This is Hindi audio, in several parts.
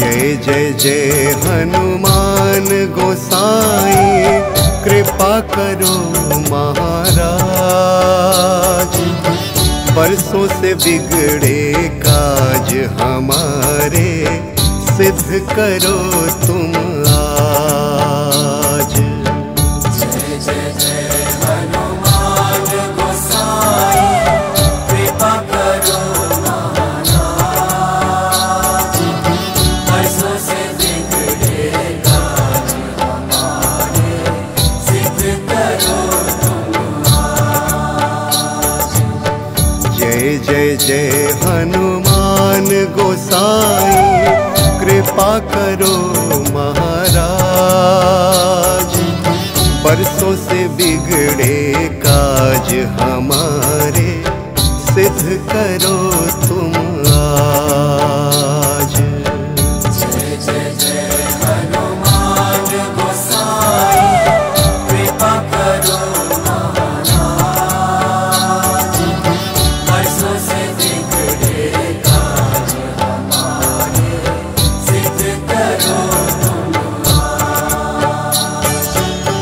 जय जय जय हनुमान गोसाई, कृपा करो महाराज। बरसों से बिगड़े काज हमारे, सिद्ध करो तुम आज। जय जय जय हनुमान गोसाई, कृपा करो महाराज। बरसों से बिगड़े काज हमारे, सिद्ध करो तुम आज। जय जय जय हनुमान गोसाई, कृपा करो महाराज। बरसों से बिगड़े काज हमारे, सिद्ध करो तुम आज। जय जय जय हनुमान गोसाई, कृपा करो महाराज। बरसों से बिगड़े काज हमारे, सिद्ध करो तुम आज।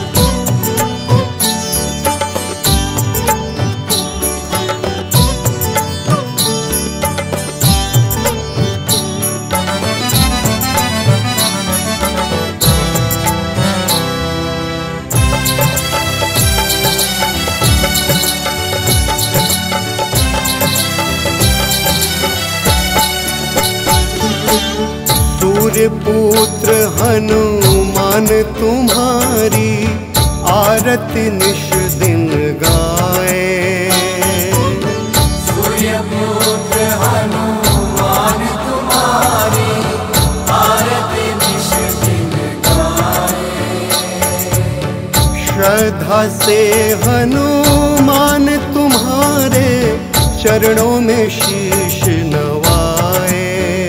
सूर्य पुत्र हनुमान तुम्हारी, आरती निश दिन गाए। सूर्य पुत्र हनुमान तुम्हारी, आरती निश दिन गाए। श्रद्धा से हनुमान तुम्हारे, चरणों में शीश नवाए।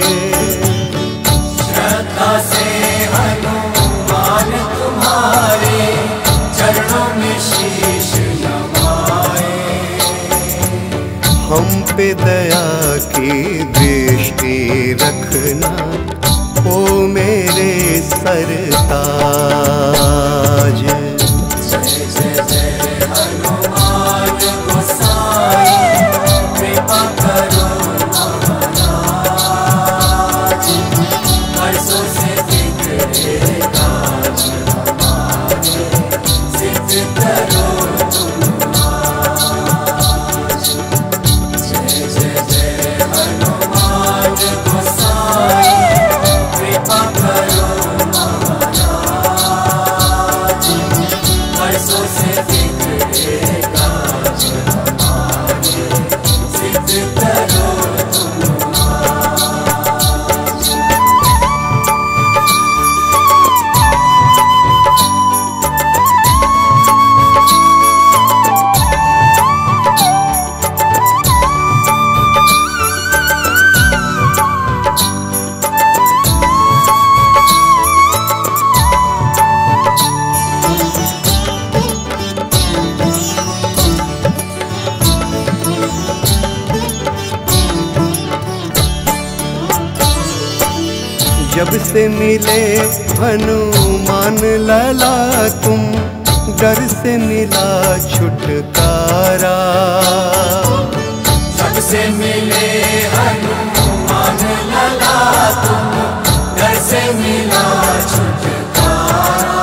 श्रद्धा से हनुमान तुम्हारे, चरणों में शीश नवाए। हम पे दया की दृष्टि रखना, ओ मेरे सरताज। जय जय जय हनुमान गोसाई, कृपा करो महाराज। बरसों से बिगड़े काज हमारे, सिद्ध करो तुम आज। जय जय जय हनुमान गोसाई, कृपा करो महाराज। बरसों से बिगड़े काज हमारे, सिद्ध करो तुम आज। जब से मिले हनुमान लला तुम, डर से मिला छुटकारा। जब से मिले हनुमान लला तुम, डर से मिला छुटकारा।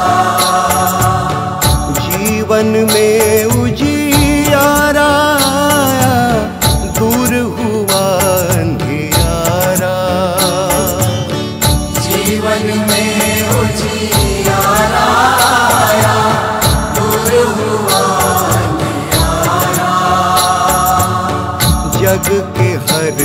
जीवन में उजियारा आया, दूर हुआ अंधियारा। जीवन में उजियारा आया, दूर हुआ अंधियारा। जग के हर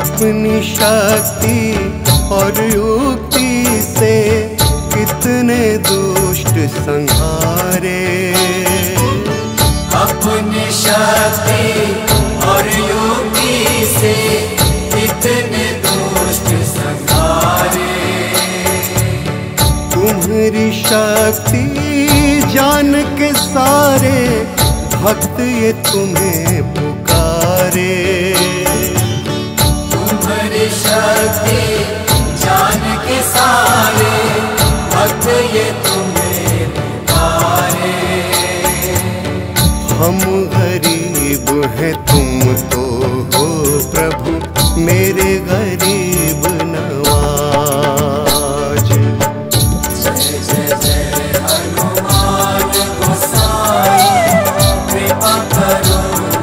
अपनी शक्ति और युक्ति से कितने दुष्ट संहारे। अपनी शक्ति और युक्ति से कितने दुष्ट संहारे। तुम्हारी शक्ति जान के सारे भक्त ये तुम्हें पुकारे। तुम्हारी शक्ति जान के सारे भक्त ये तुम्हें पुकारे। हम गरीब हैं तुम तो हो प्रभु मेरे गरीब नवाज। जय जय जय हनुमान गोसाई कृपा करो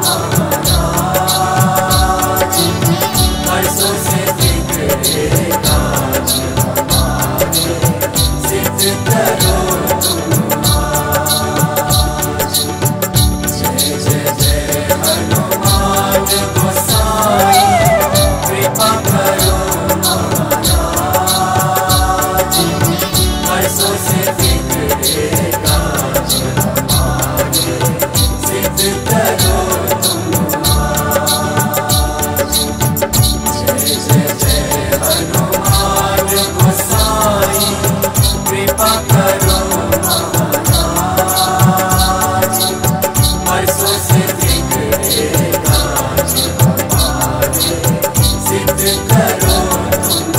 महाराज। बरसों से बिगड़े काज हमारे सिद्ध करो तुम आज। जय जय जय हनुमान गोसाई कृपा करो महाराज। बरसों से बिगड़े काज हमारे सिद्ध करो तुम आज। जय जय जय हनुमान गोसाई कृपा करो महाराज। बरसों से बिगड़े काज हमारे सिद्ध करो तुम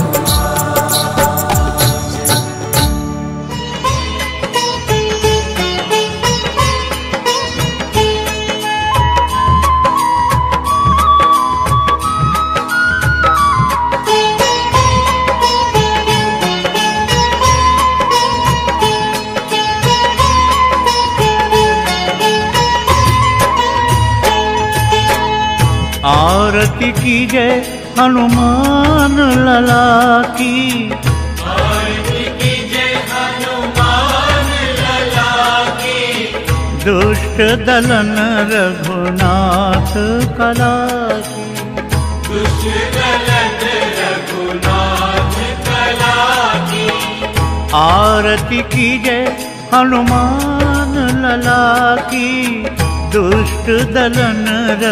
आरती कीजय हनुमान लला की। आरती कीजय हनुमान लला की। दुष्ट दलन रघुनाथ कला की। दुष्ट दलन रघुनाथ कला की। आरती कीजय हनुमान लला की। दुष्ट दलन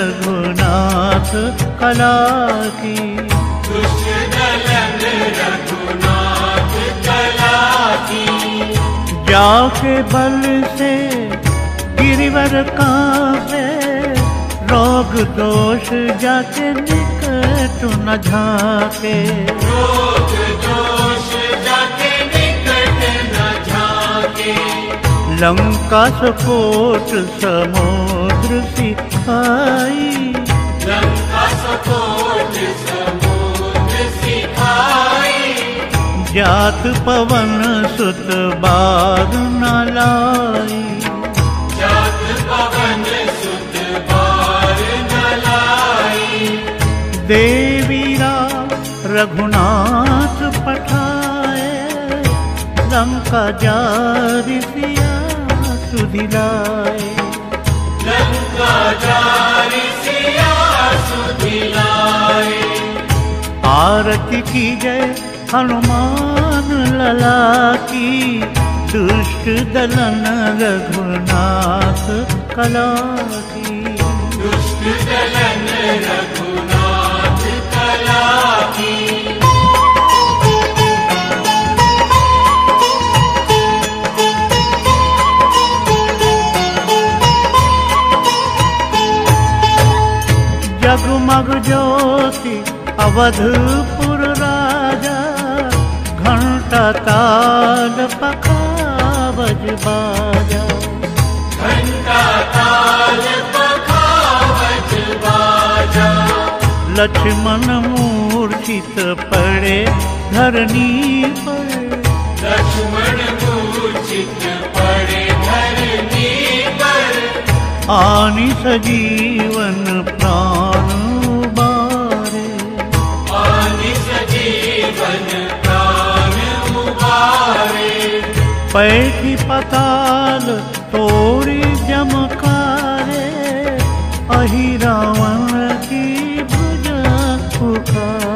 रघुनाथ कला की। दुष्ट दलन रघुनाथ कला की। जाके बल से गिरिवर कांपे। रोग दोष जाके निकट न झाके। रोग दोष जाके निकट न झाके। लंका सपोट समुद्र सिखाई। लंका सपोट समुद्र सिखाई। जात पवन सुत बार न लाई। जात पवन सुत बार न लाई। देवीरा रघुनाथ पठाए। लंका जारि सिया सुधिलाए। लंका जारि सिया सुधिलाए। आरती कीजय हनुमान लला की। दुष्ट दलन रघुनाथ कला की। दुष्ट दलन रघुनाथ कला की। जगमग ज्योति अवधपुर राजा। घंटा ताल पखावज बाजा। घंटा ताल पखावज बाजा। लक्ष्मण मूर्छित पड़े धरनी पर। लक्ष्मण मूर्छित पड़े धरनी पर। आनि सजीवन प्राण उबारे। आनि सजीवन प्राण उबारे। पैठी पताल तोड़ी जमकारे। अहि रावण की भुजा पुकारे।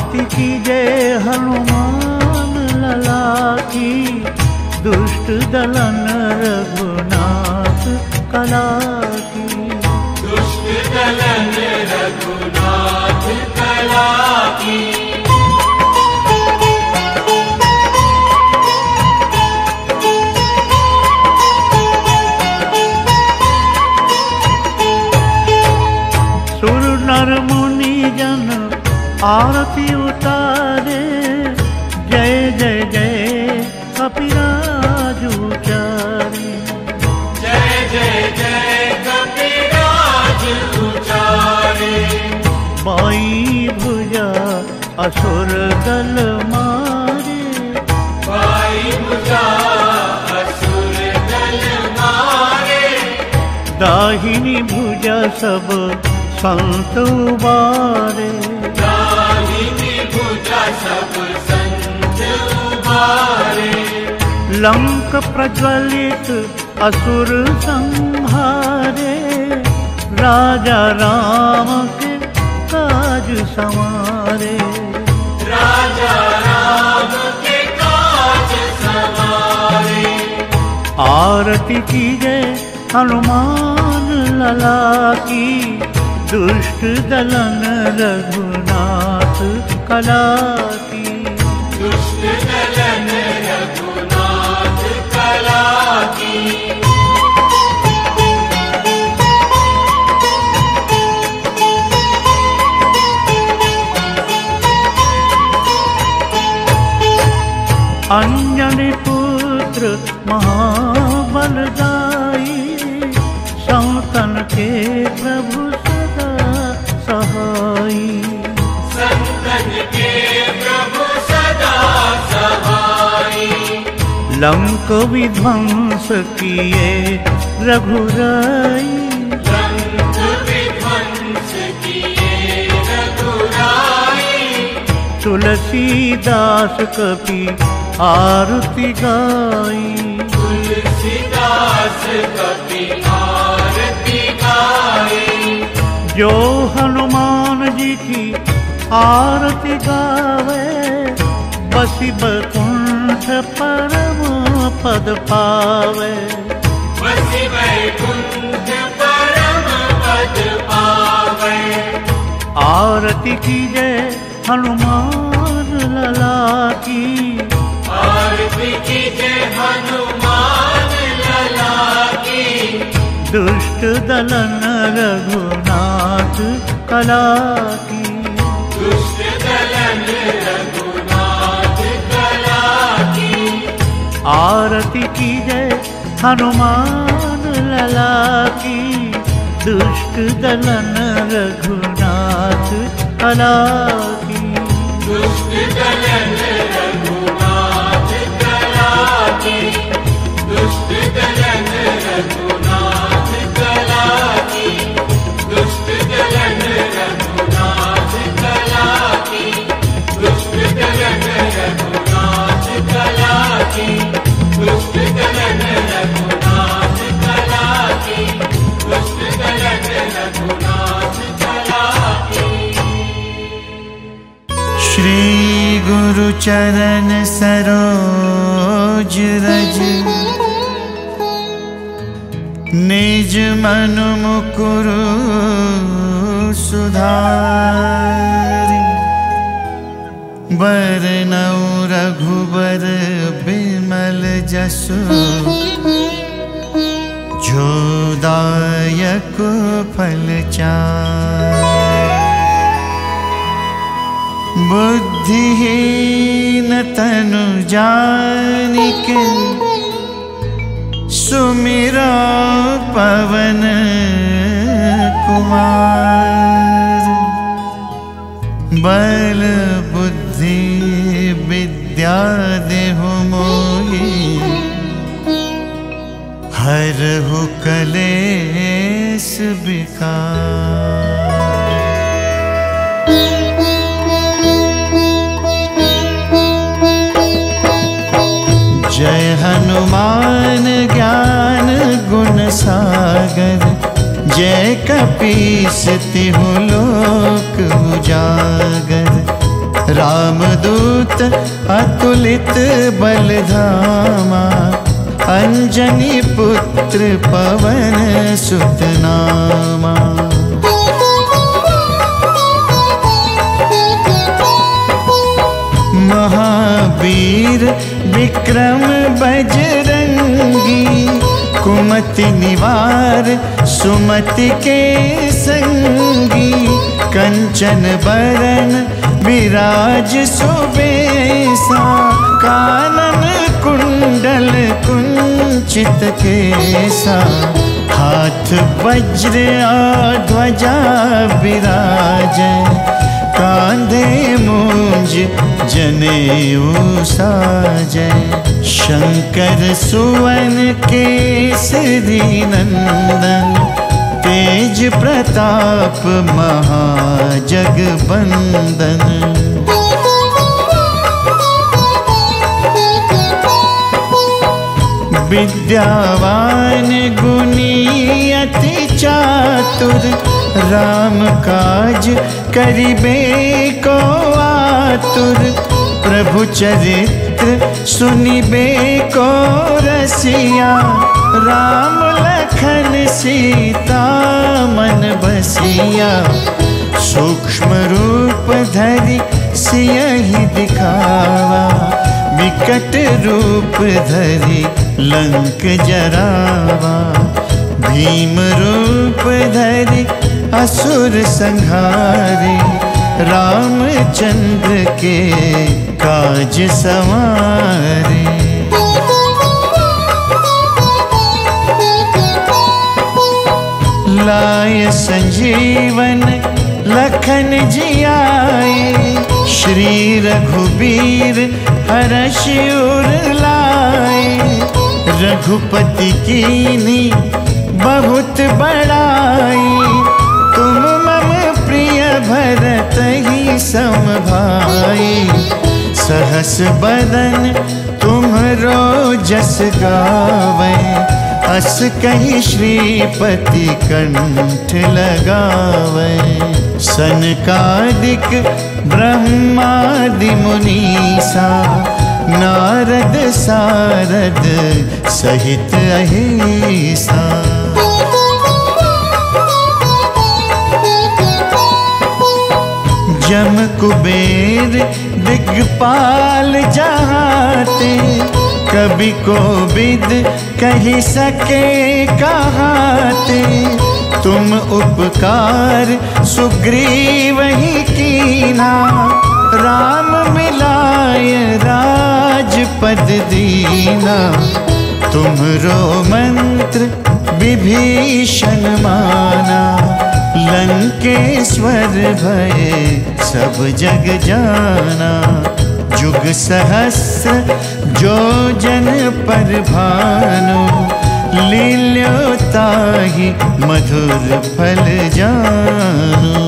आरती कीजय हनुमान लला की, दुष्ट दलन रघुनाथ कला की। दुष्ट दलन रघुनाथ कला की। सुर नर मुनि जन आरती उतारे, जय जय जय कपिराज उचारे। जय जय जय कपिराज उचारे। बाई भुजा असुर दल मारे, बाई भुजा असुर दल मारे। दाहिनी भुजा सब संत उबारे, दाहिनी भुजा सब संत उबारे। लंक प्रज्वलित असुर संहारे, राजा राम के काज संवारे। राजा राम के काज संवारे। आरती कीजय हनुमान लला की, दुष्ट दलन रघुनाथ कला की। दुष्ट दलन रघुनाथ कला की। अंजनी पुत्र महाबलदाई, संतन के प्रभु सदा सहाई। संतन के प्रभु सदा सहाई। लंक विध्वंस किए रघुराई, लंक विध्वंस किए रघुराई। तुलसीदास कपि आरती गाई, तुलसीदास कपि आरती गाई। जो हनुमान जी की आरती गावे, बसी बैकुंठ परम पद पावे। बसी बैकुंठ परम पद पावे। आरती कीजय हनुमान लला की, आरती कीजय हनुमान लला की। दुष्ट दलन रघुनाथ कला की। दुष्ट दलन रघुनाथ कला की। आरती कीजय हनुमान लला की, दुष्ट दलन रघुनाथ कला की। दुष्ट दलन रघुनाथ कला की। दुष्ट दलन रघुनाथ कला की। दुष्ट दलन रघुनाथ कला की। दुष्ट दलन रघुनाथ कला की। दुष्ट दलन रघुनाथ कला की। दुष्ट दलन रघुनाथ कला की। श्री गुरु चरण सरोज रज, निज मन मुकुरु सुधारि। बरनउँ रघुबर बिमल जसु, जो दायक फल चारि। बुद्धिहीन तनु जानिके, सुमिरा पवन कुमार। बल बुद्धि विद्या देहु मोहि, हरहु कलेश विकार। जय हनुमान ज्ञान गुण सागर, जय कपीस तिहु लोक उजागर। रामदूत अतुलित बलधामा, अंजनी पुत्र पवन सुत नामा। महावीर विक्रम बजरंगी, कुमति निवार सुमति के संगी। कंचन बरन विराज सुबेसा, कानन कुंडल कुंचित केसा। हाथ वज्र ध्वजा विराजै, कांधे मूंज जनेऊ साजै। शंकर सुवन केसरी नंदन, तेज प्रताप महाजगबंदन। विद्यावान गुणी अति चातुर, राम काज करिबे को आतुर। प्रभु चरित्र सुनिबे को रसिया, राम लखन सीता मन बसिया। सूक्ष्म रूप धरि सियहि दिखावा, विकट रूप धरि लंक जरावा। भीम रूप धरि असुर संहारे, रामचंद्र के काज सवारे। लाय संजीवन लखन जियाए, श्री रघुबीर हरष उर लाए। रघुपति कीन्ही बहुत बड़ाई, तुम मम प्रिय भरत ही सम भाई। सहस बदन तुम्हरो जस गावे, अस कहि श्रीपति कंठ लगावे। सनकादिक ब्रह्मादि मुनीसा, नारद सारद सहित अहिसा। जम कुबेर दिग्पाल जहाते, कवि कोविद कही सके कहाते। तुम उपकार सुग्रीव ही कीन्हा, राम मिलाय राजपद दीना। तुम्हरो मंत्र विभीषण माना, लंकेश्वर भय सब जग जाना। जुग सहस्र जो जन पर भानु, लील्योताहि मधुर फल जानु।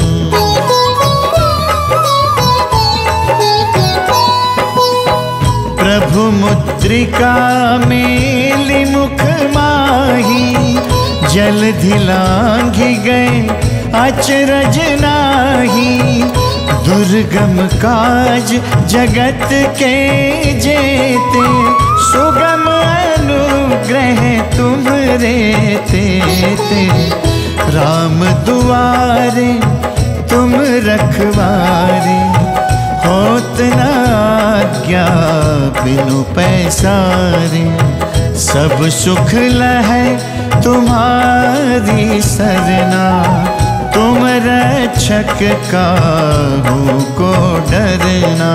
प्रभु मुद्रिका मेलि मुख माही, जलधि लांघि गए अचरज नाही। दुर्गम काज जगत के जेते, सुगम अनुग्रह तुम्हरे तेते। राम दुआरे तुम रखवारे, होत न आज्ञा बिनु पैसारे। सब सुख लहै तुम्हारी सरना, तुम रक्षक काहू को डरना।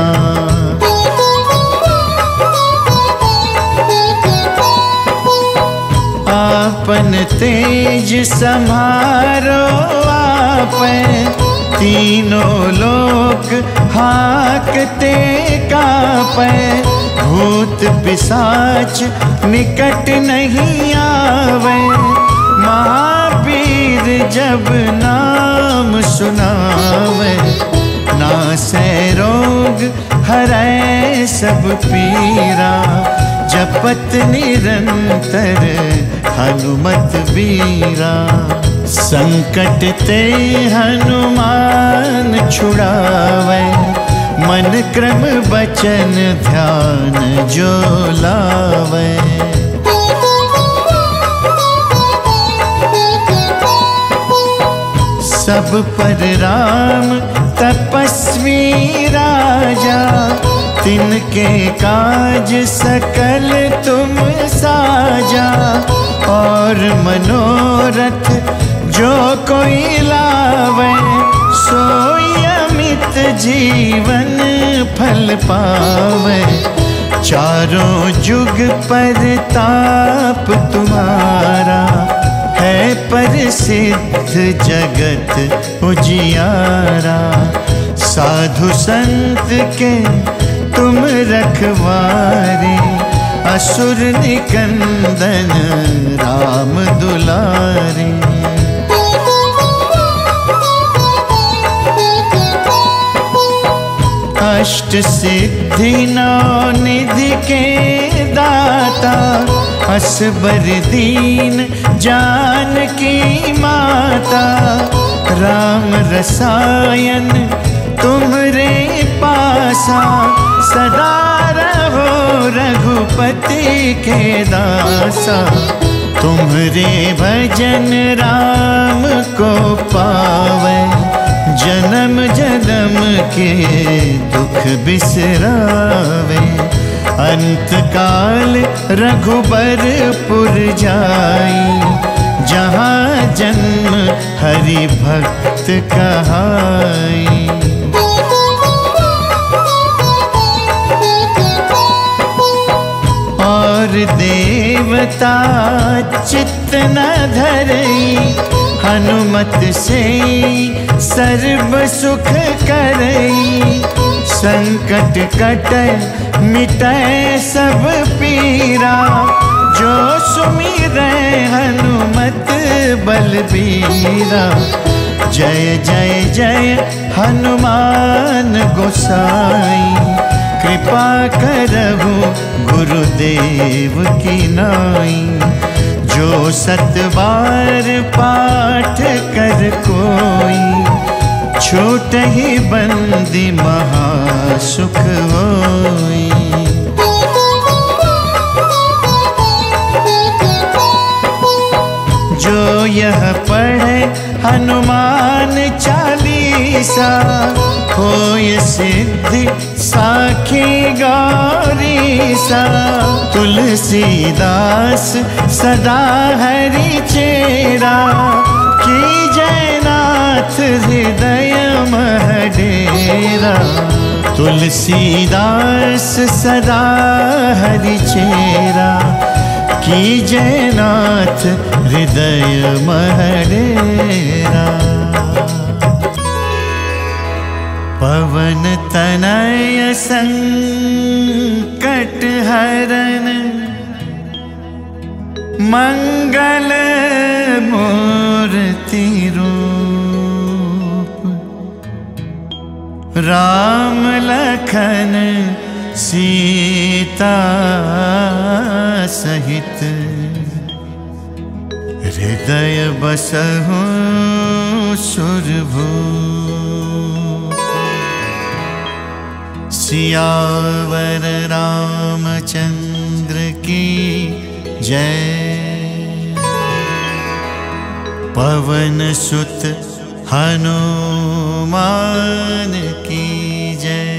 आपन तेज सम्हारो आपै, तीनों लोक हाकते कापै। भूत पिशाच निकट नहीं आवे, महावीर जब नाम सुनावे। नासै रोग हरै सब पीरा, जपत निरंतर हनुमत बीरा। संकट ते हनुमान छुड़ावे, मन क्रम बचन ध्यान जो लावे। सब पर राम तपस्वी राजा, तिनके काज सकल तुम साजा। और मनोरथ जो कोई लावे, सोई अमित जीवन फल पावे। चारों जुग पर ताप तुम्हारा, है प्रसिद्ध जगत उजियारा। साधु संत के तुम रखवारे, असुर निकंदन राम दुलारे। अष्ट सिद्धि नौ निधि के दाता, असबर दीन जानकी माता। राम रसायन तुम्हरे पासा, सदा रहो रघुपति के दासा। तुम्हरे भजन राम को पावे, जन्म जन्म के दुख बिसरावे। अंत काल रघुबरपुर जाई, जहाँ जन्म हरि भक्त कहाई। और देवता चित्त न धरई, हनुमत से सर्व सुख करई। संकट कटै मिटै सब पीरा, जो सुमिरै हनुमत बलबीरा। जय जय जय हनुमान गोसाई, कृपा करहु गुरुदेव की नाई। जो सतबार पाठ कर कोई, छूटहि बंदी महासुख होई। जो यह पढ़े हनुमान चालीसा, होय सिद्धि साखी गौरीसा। तुलसीदास सदा हरि चेरा, कीजय नाथ हृदय मह डेरा। तुलसीदास सदा हरि चेरा, कीजय नाथ हृदय मह डेरा। पवन तनय संकट हरन, मंगल मूर्ति रूप। राम लखन सीता सहित, हृदय बसहु सुरभूप। सियावर रामचंद्र की जय, पवन सुत हनुमान की जय।